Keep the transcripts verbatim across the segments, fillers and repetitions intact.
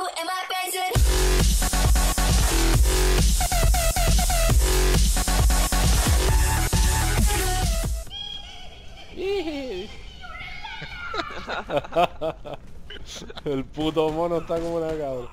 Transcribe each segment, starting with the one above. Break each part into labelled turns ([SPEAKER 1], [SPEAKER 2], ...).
[SPEAKER 1] am I present?
[SPEAKER 2] El puto mono está como una cabra.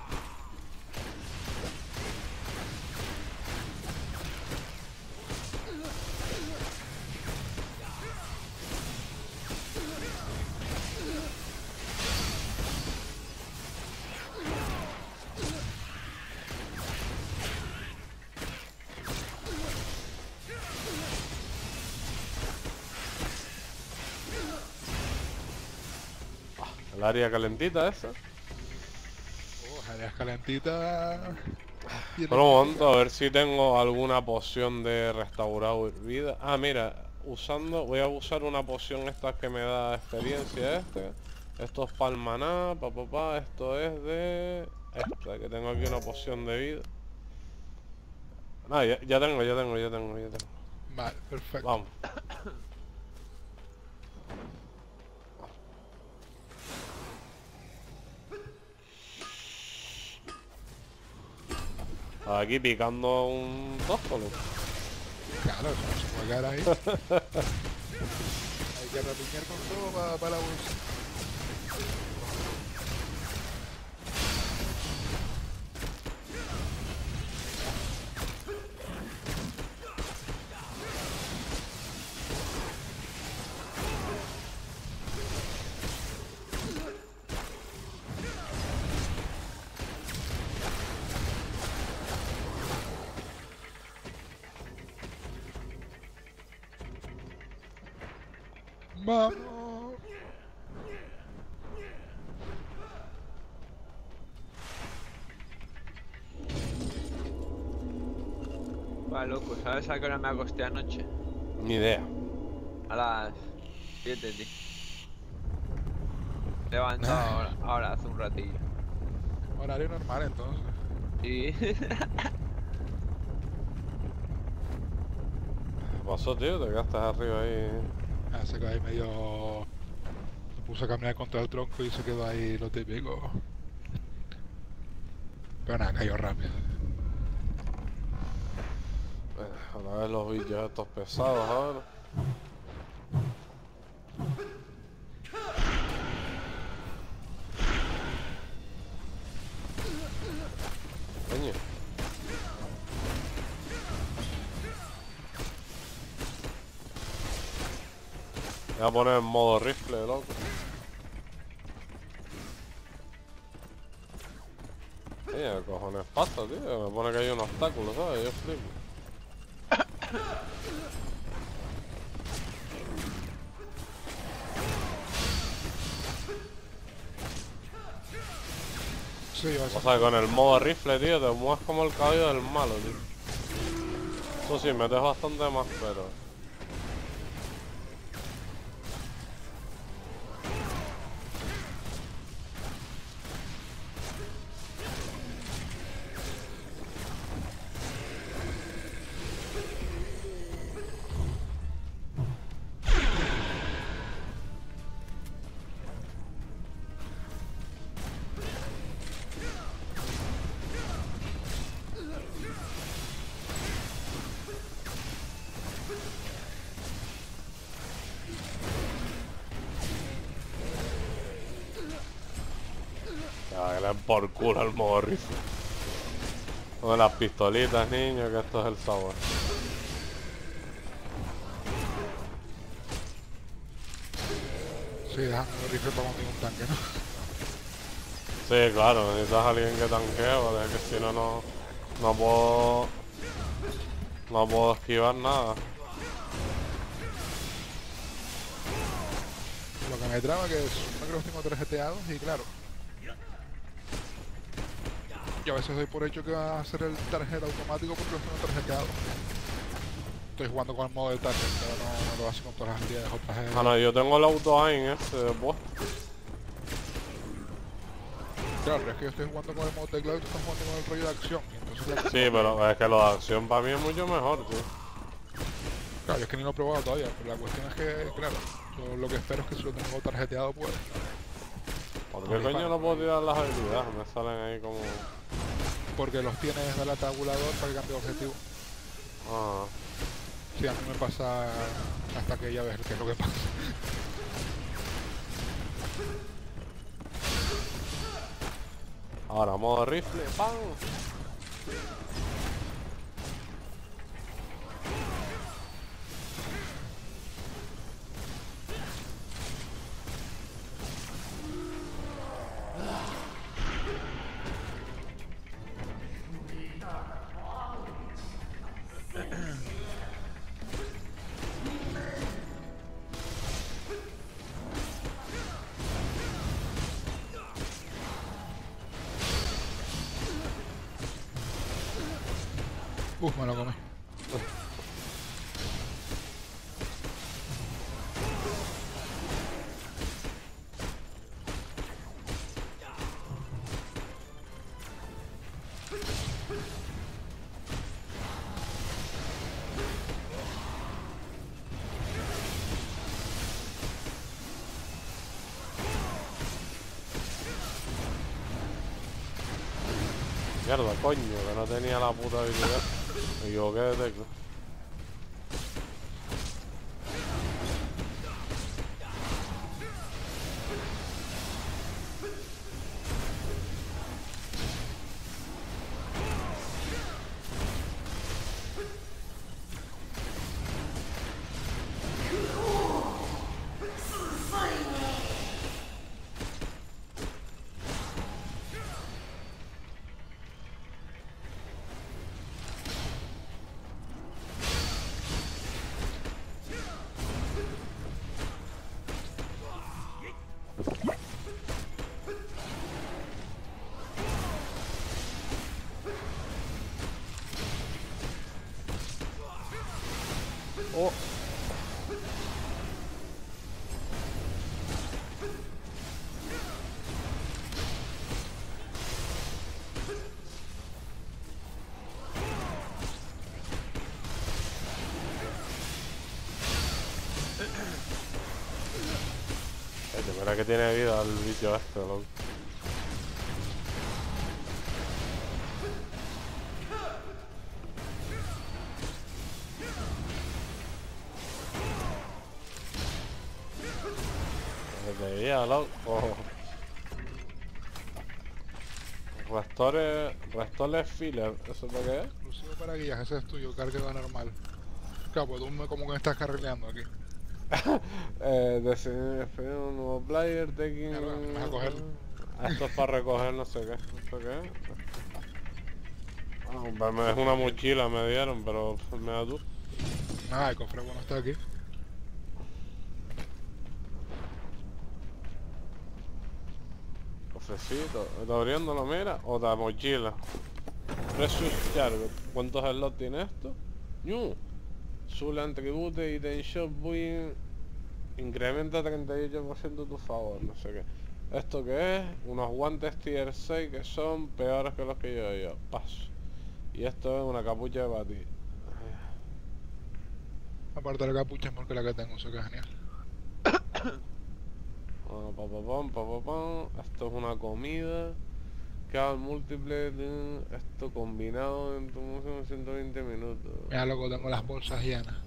[SPEAKER 2] El área calentita esa.
[SPEAKER 3] Oh, áreas calentitas.
[SPEAKER 2] Pero un momento, a ver si tengo alguna poción de restaurar vida. Ah, mira, usando, voy a usar una poción esta que me da experiencia este. Esto es para el maná, pa, pa, pa, esto es de esta, que tengo aquí una poción de vida. Ah, ya, ya tengo, ya tengo, ya tengo, ya tengo.
[SPEAKER 3] Vale, perfecto.
[SPEAKER 2] Vamos. Aquí picando un tóscolo.
[SPEAKER 3] Claro, eso no se puede quedar ahí. Hay que rapiñar con todo para, para la bolsa. Vamos.
[SPEAKER 4] Va, loco, ¿sabes a qué hora me acosté anoche?
[SPEAKER 2] Ni idea.
[SPEAKER 4] A las siete, tío. Levantado ahora, ahora, hace un ratillo.
[SPEAKER 3] Horario normal entonces.
[SPEAKER 4] Y...
[SPEAKER 2] ¿Qué pasó, tío? Te quedaste arriba ahí.
[SPEAKER 3] Ah, se quedó ahí medio... Se puso a caminar contra el tronco y se quedó ahí lo típico. Pero nada, cayó rápido.
[SPEAKER 2] Eh, Otra vez los bichos estos pesados ahora. Coño. Voy a poner en modo rifle, loco. ¿Qué cojones pasa, tío? Me pone que hay un obstáculo, ¿sabes? Yo flipo.
[SPEAKER 3] Sí, va a
[SPEAKER 2] O
[SPEAKER 3] ser...
[SPEAKER 2] sea, con el modo rifle, tío, te mueves como el caballo del malo, tío. Eso sí, metes bastante más, pero... Ya, que le den por culo al modo rifle. Con las pistolitas, niño, que esto es el sabor.
[SPEAKER 3] Sí, dejando el rifle para montar un tanque, ¿no?
[SPEAKER 2] Sí, claro, necesitas a alguien que tanquee, porque es que si no, no... No puedo... No puedo esquivar nada.
[SPEAKER 3] Lo que me traba que es, no creo que tengo tarjeteados y claro. Yo a veces doy por hecho que va a hacer el tarjeta automático porque los tengo tarjeteados. Estoy jugando con el modo de tarjeta, pero no, no lo hace con todas las habilidades otras.
[SPEAKER 2] Ah, no, yo tengo el auto aim ese puesto.
[SPEAKER 3] Claro, pero es que yo estoy jugando con el modo teclado y tú estás jugando con el rollo de acción. Y entonces la-
[SPEAKER 2] Sí, pero es que lo de acción para mí es mucho mejor, tío.
[SPEAKER 3] Claro, yo es que ni lo he probado todavía, pero la cuestión es que, claro, yo lo que espero es que si lo tengo tarjeteado, pues...
[SPEAKER 2] ¿Por qué
[SPEAKER 3] No
[SPEAKER 2] coño
[SPEAKER 3] disparo.
[SPEAKER 2] no puedo tirar las habilidades? Me salen ahí como...
[SPEAKER 3] Porque los tienes del tabulador para el cambio de objetivo.
[SPEAKER 2] Ah,
[SPEAKER 3] Sí, a mí me pasa hasta que ya ves qué es lo que pasa.
[SPEAKER 2] ahora modo rifle, ¡pam!
[SPEAKER 3] Uf, me lo comí.
[SPEAKER 2] Mierda, coño, que no tenía la puta habilidad. Me equivoqué de tecla. Oh. Este, mira que tiene vida el bicho este, loco. Desde ya, loco. Restore... Restore filler, ¿eso para qué es?
[SPEAKER 3] Exclusivo para guías, ese es tuyo, carga normal. Claro, pues tú me, como que me estás carrileando aquí.
[SPEAKER 2] eh, definir un nuevo player, taking...
[SPEAKER 3] Mira, me vas a cogerlo.
[SPEAKER 2] Ah, esto es para recoger no sé qué. ¿Esto qué es? Ah, pues me- es una mochila, me dieron, pero me da tú.
[SPEAKER 3] Ah, el cofre bueno está aquí.
[SPEAKER 2] Cofrecito, ¿está abriéndolo, mira? Otra mochila. Precious Cargo. ¿Cuántos slots tiene esto? Ñu. Sule atribute y ten shop buy. Incrementa treinta y ocho por ciento tu favor, no sé qué. ¿Esto qué es? Unos guantes tier seis que son peores que los que yo yo. Paso. Y esto es una capucha de batir.
[SPEAKER 3] Aparte de la capucha es mejor que la que tengo, eso que es genial.
[SPEAKER 2] Bueno, pa, pa, pam, pa, pa, pam. Esto es una comida. Cada múltiple de esto combinado en tu música en ciento veinte minutos.
[SPEAKER 3] Mira, loco, tengo las bolsas llenas.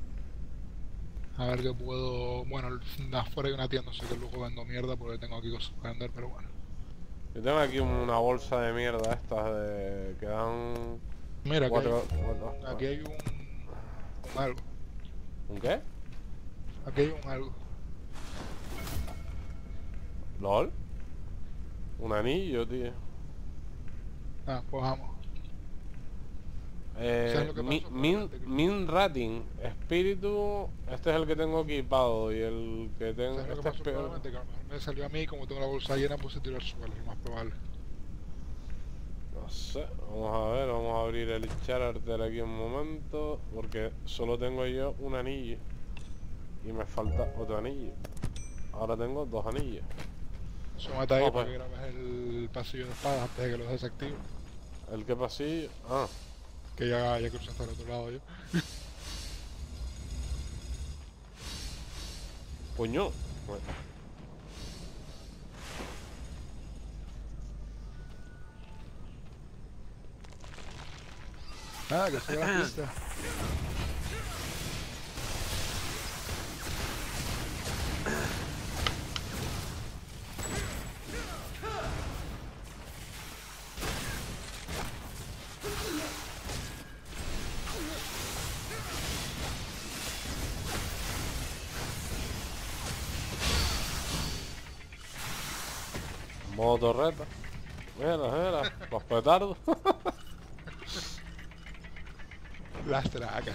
[SPEAKER 3] A ver qué puedo... Bueno, afuera hay una tienda, sé que luego vendo mierda porque tengo aquí cosas para vender, pero bueno.
[SPEAKER 2] Yo tengo aquí una bolsa de mierda estas de... que dan...
[SPEAKER 3] Mira, aquí
[SPEAKER 2] cuatro,
[SPEAKER 3] hay,
[SPEAKER 2] cuatro-
[SPEAKER 3] aquí hay un, un algo.
[SPEAKER 2] ¿Un qué?
[SPEAKER 3] Aquí hay un algo.
[SPEAKER 2] ¿Lol? Un anillo, tío.
[SPEAKER 3] Ah, pues vamos.
[SPEAKER 2] Eh,
[SPEAKER 3] ¿Sabes lo que
[SPEAKER 2] mi,
[SPEAKER 3] pasó?
[SPEAKER 2] min, min Rating, espíritu, este es el que tengo equipado y el que tengo,
[SPEAKER 3] ¿Sabes lo que
[SPEAKER 2] este es
[SPEAKER 3] pasó?
[SPEAKER 2] peor.
[SPEAKER 3] Probablemente que a lo mejor me salió a mí, como tengo la bolsa llena, pues se tiró al suelo, lo más probable.
[SPEAKER 2] No sé, vamos a ver, vamos a abrir el charter aquí un momento, porque solo tengo yo un anillo y me falta otro anillo. Ahora tengo dos anillos.
[SPEAKER 3] Súmate ahí
[SPEAKER 2] Ah,
[SPEAKER 3] para
[SPEAKER 2] pues.
[SPEAKER 3] que grabes el pasillo de espadas antes de que los desactivo.
[SPEAKER 2] ¿El qué pasillo? Ah,
[SPEAKER 3] Que ya, ya crucé hasta el otro lado yo.
[SPEAKER 2] coño. Bueno.
[SPEAKER 3] Ah, que sigue la pista.
[SPEAKER 2] Modo torreta. Mira, mira, los petardos.
[SPEAKER 3] Las tracas.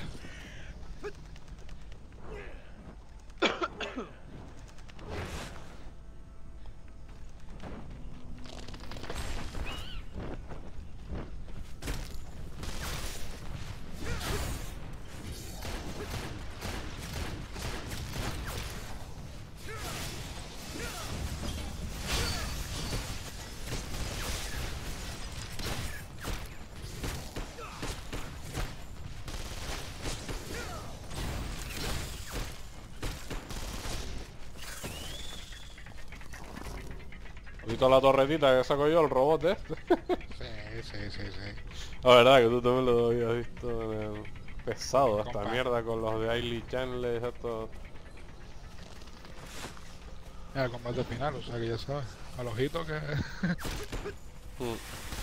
[SPEAKER 2] ¿Visto la torretita que saco yo, el robot este?
[SPEAKER 3] Sí, sí, sí, sí.
[SPEAKER 2] La verdad que tú también lo habías visto en el pesado esta
[SPEAKER 3] Compa.
[SPEAKER 2] mierda con los de Ailey Chandler, esto.
[SPEAKER 3] Mira, el combate final, o sea que ya sabes. Al ojito que...
[SPEAKER 2] Mm.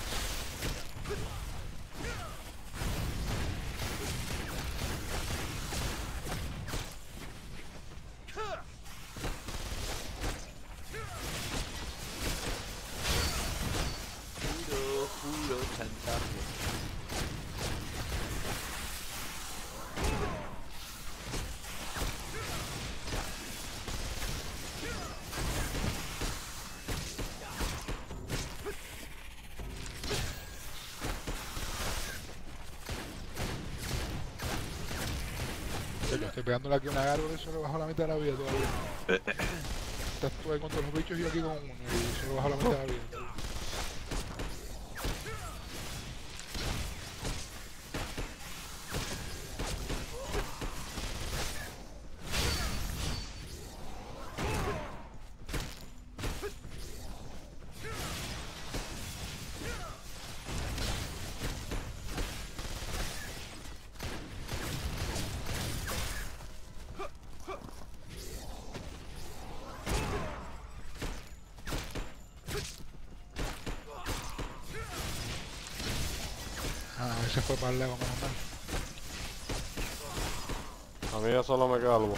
[SPEAKER 4] Puro, puro chantaje.
[SPEAKER 3] Yo estoy pegándole aquí una gárgola y solo bajo la mitad de la vida todavía. Estás tú ahí con todos los bichos y yo aquí con uno y solo bajo la mitad de la vida todavía. Ah, ese fue para el Lego, menos mal.
[SPEAKER 2] A mí ya solo me queda algo.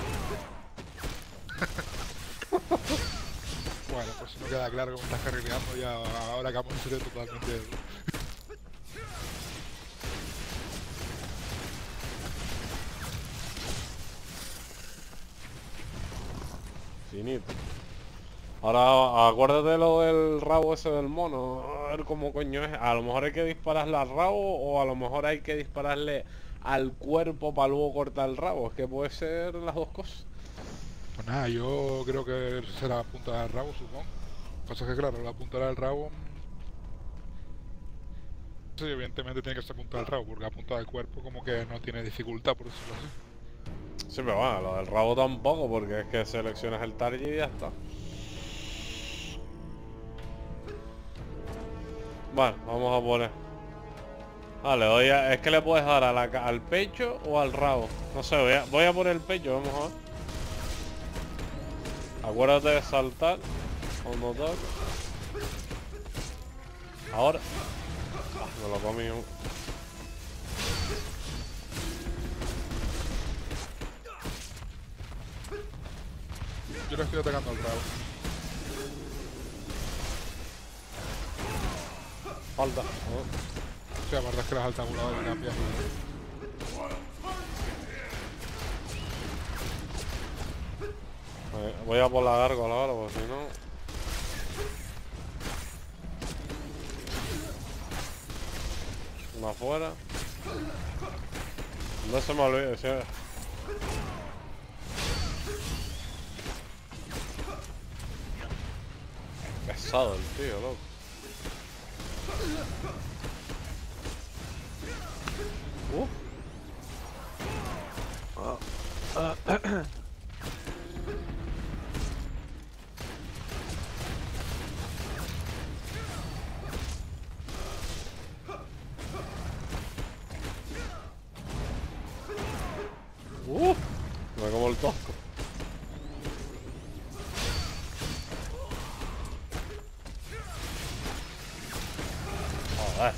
[SPEAKER 3] Bueno, pues si no queda claro que me estás carrileando ya, ahora que vamos a ser totalmente...
[SPEAKER 2] Finito. Ahora acuérdate lo del rabo ese del mono. A ver cómo coño es. A lo mejor hay que dispararle al rabo o a lo mejor hay que dispararle al cuerpo para luego cortar el rabo. Es que puede ser las dos cosas.
[SPEAKER 3] Pues nada, yo creo que será punta del rabo, supongo. Pasa que claro, la punta del rabo... Sí, evidentemente tiene que ser punta del rabo, porque la punta del cuerpo como que no tiene dificultad, por decirlo así.
[SPEAKER 2] Sí, pero bueno, lo del rabo tampoco, porque es que seleccionas el target y ya está. Bueno, vamos a poner. Vale, voy a, es que le puedes dar a la, ca- al pecho o al rabo. No sé, voy a, voy a poner el pecho, vamos a ver. Acuérdate de saltar cuando toque. Ahora. Ah, me lo comí. un-
[SPEAKER 3] Yo le estoy atacando al rabo.
[SPEAKER 2] Falta.
[SPEAKER 3] O sea, la verdad es que las altabuladores cambian.
[SPEAKER 2] Eh, Voy a por la gárgola ahora, porque si no... Una afuera. No se me olvide, sí. Pesado el tío, loco. Uh. me como el tosco. Joder.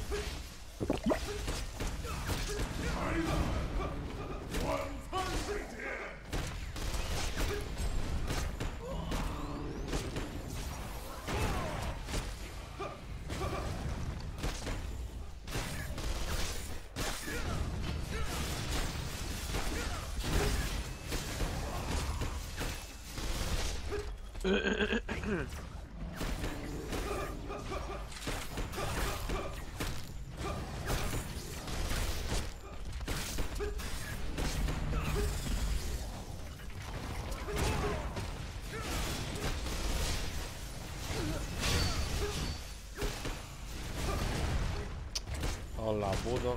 [SPEAKER 2] Hola, puto.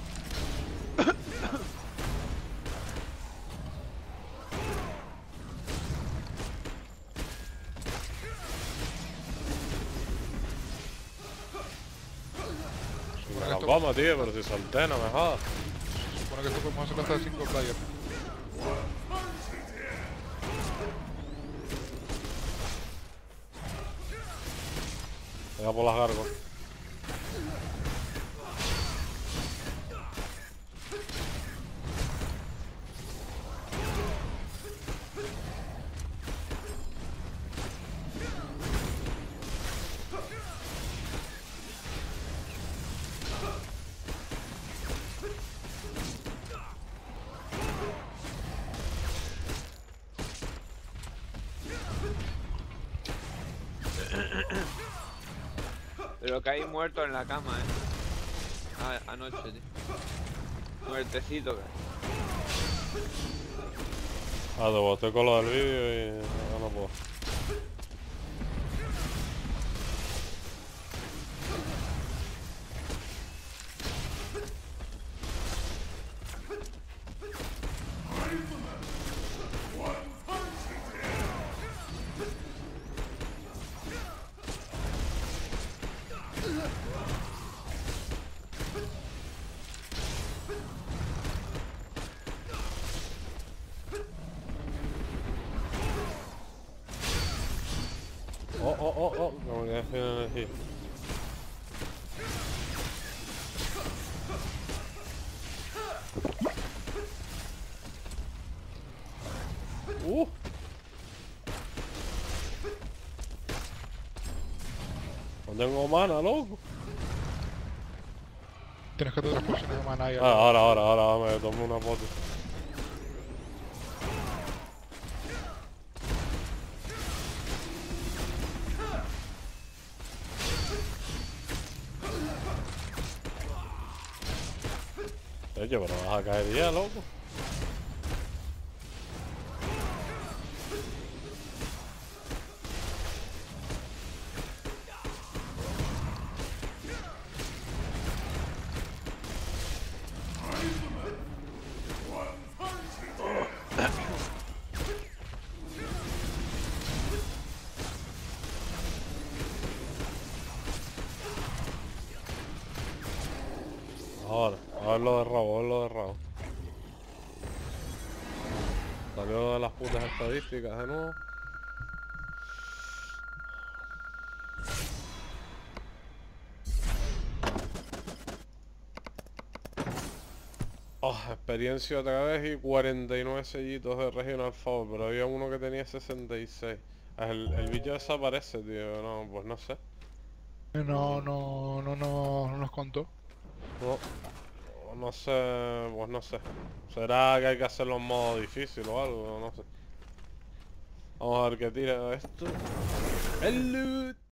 [SPEAKER 2] Nos vamos, tío, pero si solté, no me jodas.
[SPEAKER 3] Se supone que esto podemos hacer hasta cinco player.
[SPEAKER 2] Venga por las gargos.
[SPEAKER 4] Pero que hay muerto en la cama, eh. Ah, anoche, tío. Muertecito, que.
[SPEAKER 2] Ah, te boté con lo del vídeo y no, no puedo. Oh, oh, oh, oh, no me quedé sin energía. Uh. No tengo mana, loco.
[SPEAKER 3] Tienes que tener las pociones de mana ahí.
[SPEAKER 2] Ah, ahora, ahora, ahora me tomo una foto. Oye, pero vas a caer ya, loco. Ahora, a ver lo de rabo, a ver lo de rabo. Salió de las putas estadísticas de nuevo. Oh, experiencia otra vez y cuarenta y nueve sellitos de Regional Favor, pero había uno que tenía sesenta y seis. El, el bicho desaparece, tío. No, pues no sé.
[SPEAKER 3] No, no, no, no, no nos contó.
[SPEAKER 2] No, no sé, pues no sé. ¿Será que hay que hacerlo en modo difícil o algo? No sé. Vamos a ver qué tira esto. El loot.